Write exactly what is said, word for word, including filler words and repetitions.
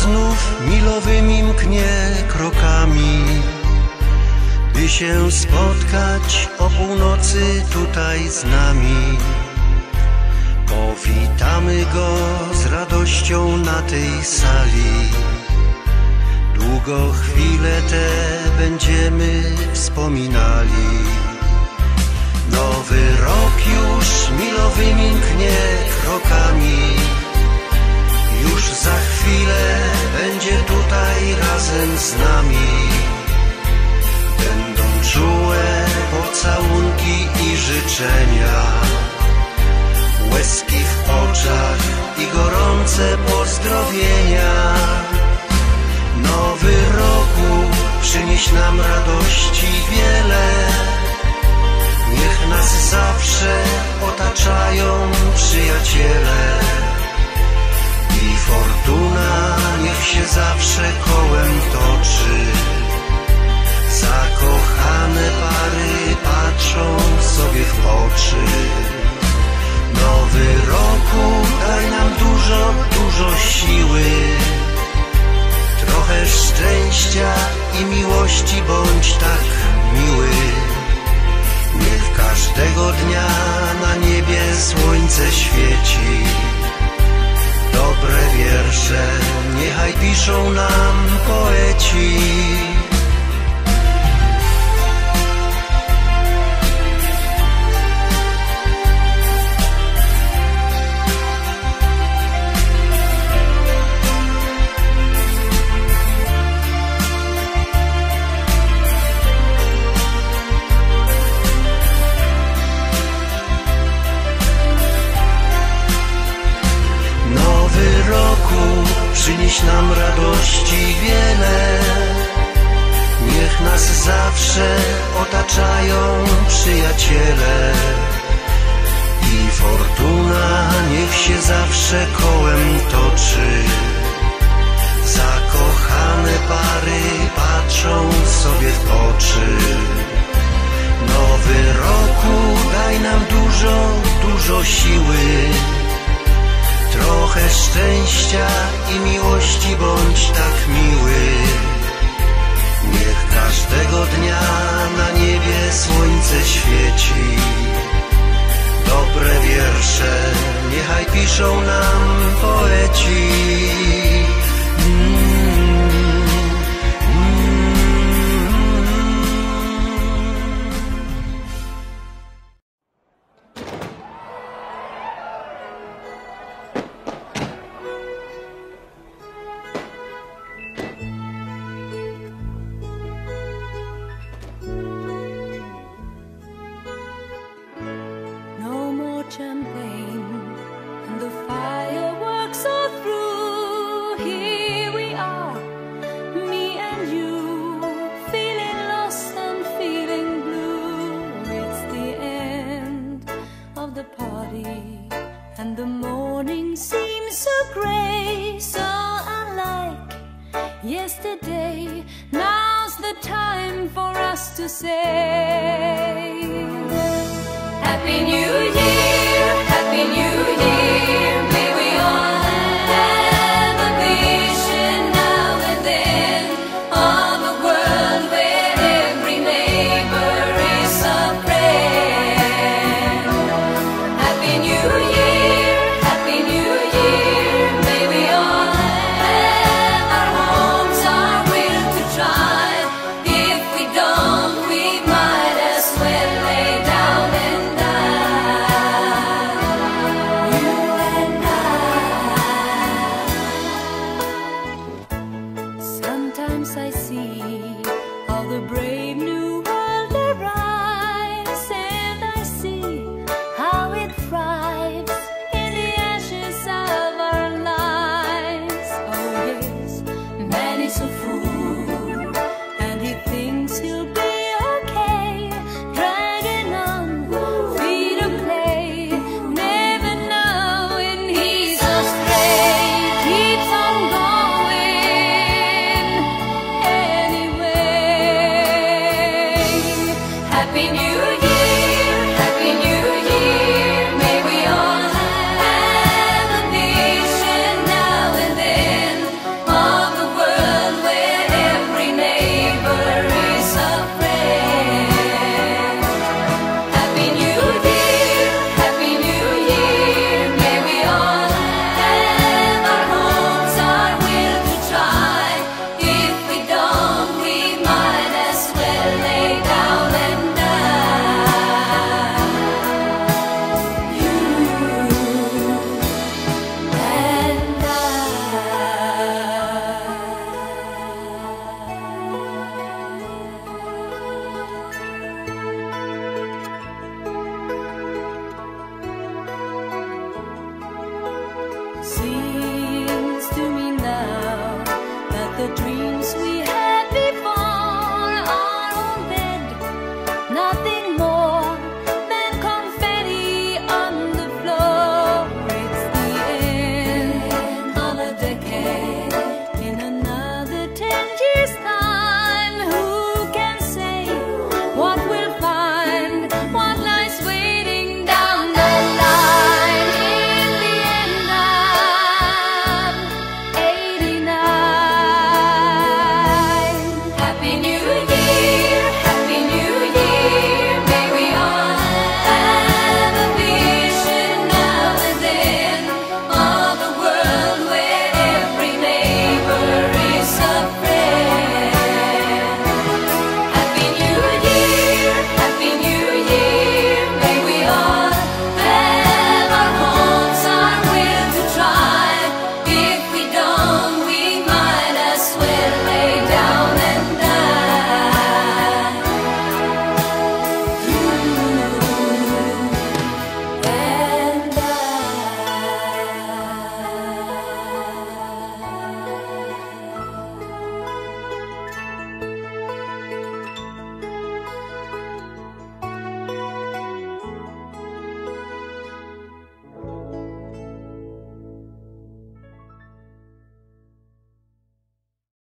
znów milowymi mknie krokami, by się spotkać o północy tutaj z nami. Powitamy go z radością na tej sali. Długo chwile te będziemy wspominali. Nowy rok już milowymi mknie krokami. Już za chwilę będzie tutaj razem z nami. Będą czułe pocałunki i życzenia, łezki w oczach i gorące pozdrowienia. Nowy roku przynieś nam radości wiele. Niech nas zawsze otaczają przyjaciele i fortuna niech się zawsze kołem toczy. Zakochane pary patrzą sobie w oczy. Nowy roku daj nam dużo, dużo siły, trochę szczęścia i miłości, bądź tak miły. Niech każdego dnia na niebie słońce świeci. Dobre wiersze niechaj piszą nam poeci. Przynieś nam radości wiele. Niech nas zawsze otaczają przyjaciele i fortuna niech się zawsze kołem toczy. Zakochane pary patrzą sobie w oczy. Nowy roku daj nam dużo, dużo siły, trochę szczęścia i miłości, bądź tak miły. Niech każdego dnia na niebie słońce świeci. Dobre wiersze niechaj piszą nam poeci. Mm. Champagne and the fireworks are through. Here we are, me and you, feeling lost and feeling blue. It's the end of the party and the morning seems so grey, so unlike yesterday. Now's the time for us to say Happy New Year, Happy New Year. May we all have a vision now and then of a world where every neighbor is a friend. Happy New Year, Happy New Year. May we all have our homes, our will to try. If we don't, we might as well lay down and I see how the brave new world arrives, and I see how it thrives in the ashes of our lives. Oh yes, man is a fool, and he thinks he'll be okay, dragging on, free to play, never knowing he's astray. Keeps on going way.